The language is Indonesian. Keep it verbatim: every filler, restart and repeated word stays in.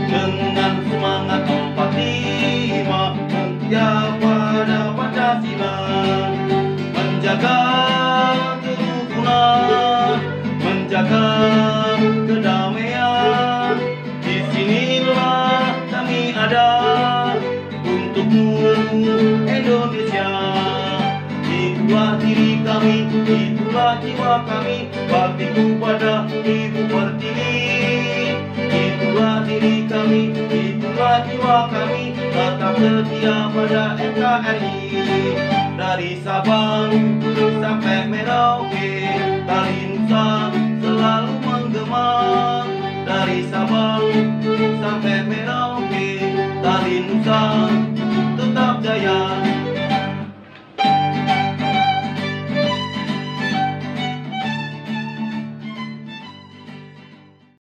dengan semangat empat lima setia pada Pancasila, menjaga kerukunan, menjaga kedamaian. Disinilah kami ada untukmu, Indonesia. Itulah diri kami, itulah jiwa kami, baktiku pada Ibu Pertiwi. Itulah diri kami, itulah jiwa kami, tetap setia pada N K R I. Dari Sabang sampai Merauke, tali Nusa selalu menggema. Dari Sabang sampai Merauke, tali Nusa tetap jaya.